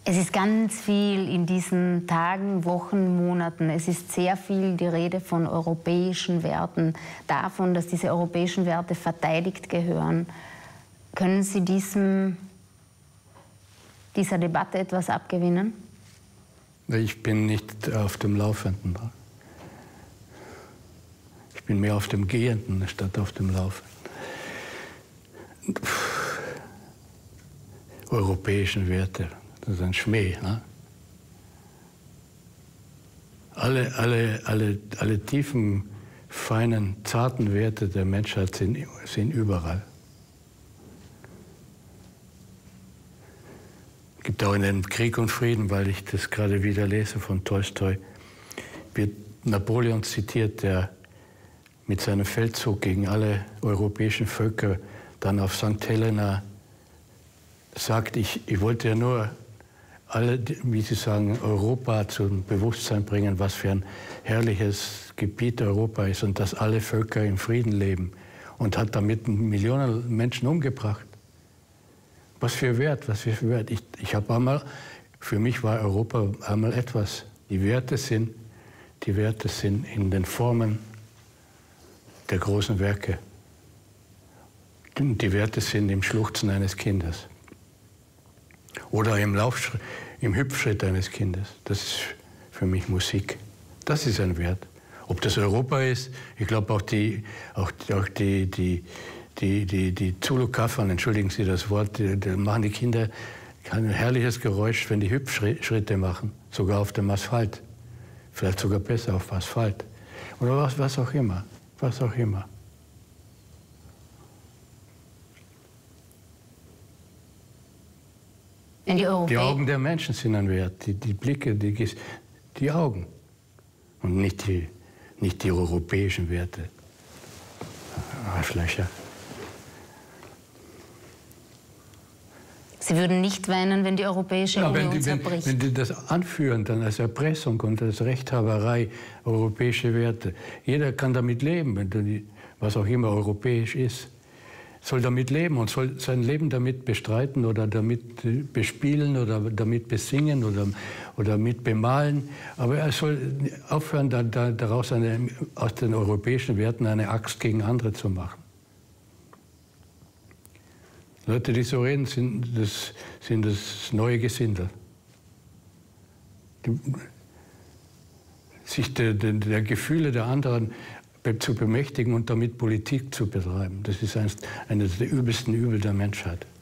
Es ist ganz viel in diesen Tagen, Wochen, Monaten. Es ist sehr viel die Rede von europäischen Werten, davon, dass diese europäischen Werte verteidigt gehören. Können Sie dieser Debatte etwas abgewinnen? Ich bin nicht auf dem Laufenden. Ich bin mehr auf dem Gehenden statt auf dem Laufenden. Europäischen Werte, das ist ein Schmäh. Ne? Alle tiefen, feinen, zarten Werte der Menschheit sind überall. Es gibt auch in dem Krieg und Frieden, weil ich das gerade wieder lese von Tolstoi, wird Napoleon zitiert, der mit seinem Feldzug gegen alle europäischen Völker dann auf St. Helena sagt, ich wollte ja nur alle, wie Sie sagen, Europa zum Bewusstsein bringen, was für ein herrliches Gebiet Europa ist und dass alle Völker im Frieden leben, und hat damit Millionen Menschen umgebracht. Was für Wert, was für Wert. Ich habe einmal, für mich war Europa einmal etwas. Die Werte sind in den Formen der großen Werke. Die Werte sind im Schluchzen eines Kindes. Oder im Hüpfschritt eines Kindes. Das ist für mich Musik. Das ist ein Wert. Ob das Europa ist, ich glaube auch die Zulu-Kaffern, entschuldigen Sie das Wort, die machen die Kinder ein herrliches Geräusch, wenn die Hüpfschritte machen, sogar auf dem Asphalt. Vielleicht sogar besser auf Asphalt. Oder was auch immer. Was auch immer. Die Augen der Menschen sind ein Wert, die Blicke, die Augen. Und nicht die europäischen Werte. Arschlöcher. Sie würden nicht weinen, wenn die Europäische Union zerbricht? Wenn die das anführen, dann als Erpressung und als Rechthaberei, europäische Werte. Jeder kann damit leben, was auch immer europäisch ist. Soll damit leben und soll sein Leben damit bestreiten oder damit bespielen oder damit besingen oder mit bemalen. Aber er soll aufhören, daraus aus den europäischen Werten eine Axt gegen andere zu machen. Leute, die so reden, sind das neue Gesindel. Sich der Gefühle der anderen zu bemächtigen und damit Politik zu betreiben. Das ist eines der übelsten Übel der Menschheit.